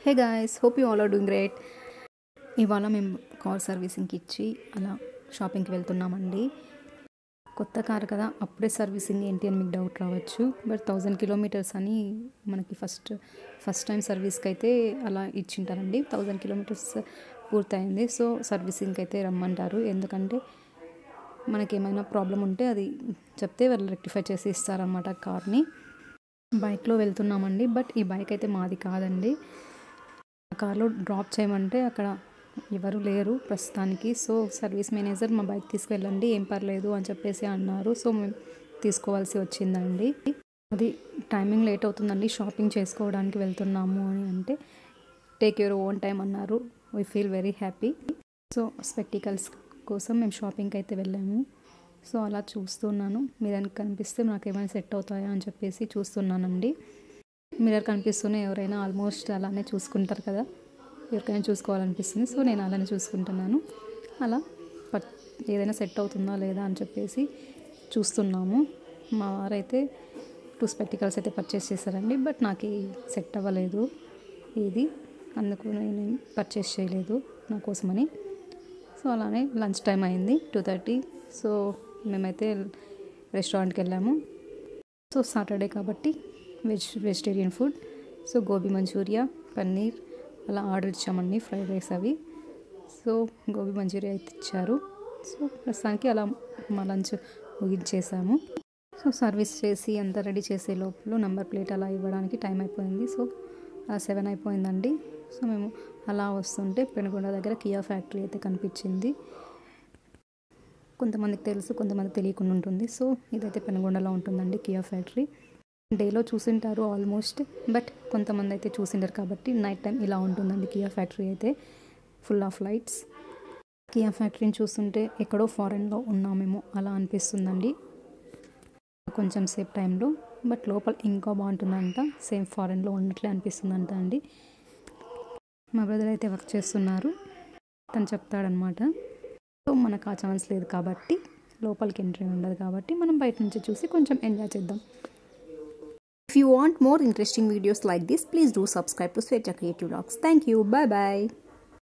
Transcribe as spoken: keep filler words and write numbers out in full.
Hey guys, hope you all are doing great. ఇవాళ మేము car సర్వీసింగ్కి ఇచ్చి అలా షాపింగ్కి వెళ్తున్నామండి. కొత్త కార్ కదా, అప్పుడే సర్వీసింగ్ ఏంటి అని మీకు డౌట్ రావచ్చు. బట్ థౌజండ్ కిలోమీటర్స్ అని మనకి ఫస్ట్ ఫస్ట్ టైం సర్వీస్కి అయితే అలా ఇచ్చింటారండి. థౌజండ్ కిలోమీటర్స్ పూర్తయింది. సో సర్వీసింగ్కి అయితే రమ్మంటారు. ఎందుకంటే మనకి ఏమైనా ప్రాబ్లం ఉంటే అది చెప్తే వాళ్ళు రెక్టిఫై చేసి ఇస్తారనమాట కార్ని. బైక్లో వెళ్తున్నామండి. బట్ ఈ బైక్ అయితే మాది కాదండి. కార్లో డ్రాప్ చేయమంటే అక్కడ ఎవరు లేరు ప్రస్తుతానికి. సో సర్వీస్ మేనేజర్ మా బైక్ తీసుకెళ్ళండి, ఏం పర్లేదు అని చెప్పేసి అన్నారు. సో మేము తీసుకోవాల్సి వచ్చిందండి. అది టైమింగ్ లేట్ అవుతుందండి, షాపింగ్ చేసుకోవడానికి వెళ్తున్నాము అని అంటే టేక్ యువర్ ఓన్ టైం అన్నారు. We feel very happy. So spectacles కోసం మేము షాపింగ్కి అయితే వెళ్ళాము. సో అలా చూస్తున్నాను. మిర్రర్ కనిపిస్తే నాకు ఏమైనా సెట్ అవుతాయా అని చెప్పేసి చూస్తున్నానండి. మిర్రర్ కనిపిస్తూనే ఎవరైనా ఆల్మోస్ట్ అలానే చూసుకుంటారు కదా, ఎవరికైనా చూసుకోవాలనిపిస్తుంది. సో నేను అలానే చూసుకుంటున్నాను. అలా పట్ ఏదైనా సెట్ అవుతుందా లేదా అని చెప్పేసి చూస్తున్నాము. మా వారైతే టూ స్పెక్టికల్స్ అయితే పర్చేస్ చేశారండి. బట్ నాకు సెట్ అవ్వలేదు ఇది, అందుకు నేను పర్చేస్ చేయలేదు నా కోసమని. సో అలానే లంచ్ టైం అయింది, టూ థర్టీ. సో మేమైతే రెస్టారెంట్కి వెళ్ళాము. సో సాటర్డే కాబట్టి veg vegetarian food. So gobi manchurian, paneer అలా ఆర్డర్ ఇచ్చామండి, ఫ్రైడ్ రైస్ అవి. సో గోబీ మంచూరియా అయితే ఇచ్చారు. సో ప్రస్తుతానికి అలా మా లంచ్ ముగించేసాము. సో సర్వీస్ చేసి అంతా రెడీ చేసే లోపల నెంబర్ ప్లేట్ అలా ఇవ్వడానికి టైం అయిపోయింది. సో సెవెన్ అయిపోయిందండి. సో మేము అలా వస్తుంటే పెనుగొండ దగ్గర కియా ఫ్యాక్టరీ అయితే కనిపించింది. కొంతమందికి తెలుసు, కొంతమందికి తెలియకుండా ఉంటుంది. సో ఇదైతే పెనుగొండలో ఉంటుందండి కియా ఫ్యాక్టరీ. డేలో చూసింటారు ఆల్మోస్ట్, బట్ కొంతమంది అయితే చూసింటారు కాబట్టి నైట్ టైం ఇలా ఉంటుందండి కియా ఫ్యాక్టరీ అయితే, ఫుల్ ఆఫ్ లైట్స్. కియా ఫ్యాక్టరీని చూస్తుంటే ఎక్కడో ఫారెన్లో ఉన్నామేమో అలా అనిపిస్తుందండి కొంచెం సేపు టైంలో. బట్ లోపల ఇంకా బాగుంటుందంట, సేమ్ ఫారెన్లో ఉన్నట్లే అనిపిస్తుందంట అండి. మా బ్రదర్ అయితే వర్క్ చేస్తున్నారు, తను చెప్తాడనమాట. సో మనకు ఆ ఛాన్స్ లేదు కాబట్టి, లోపలికి ఎంట్రీ ఉండదు కాబట్టి మనం బయట నుంచి చూసి కొంచెం ఎంజాయ్ చేద్దాం. If you want more interesting videos like this, please do subscribe to Swecha Creative Vlogs. Thank you. Bye bye.